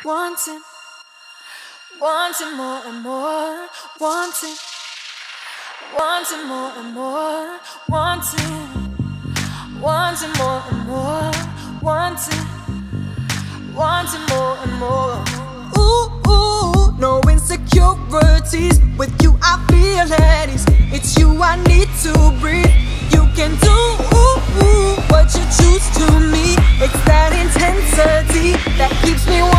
wanting, wanting more and more, wanting, wanting more and more, wanting, wanting more and more, wanting, wanting more and more. Ooh, ooh, no insecurities. With you I feel at ease. It's you I need to breathe. You can do what you choose to me. It's that intensity that keeps me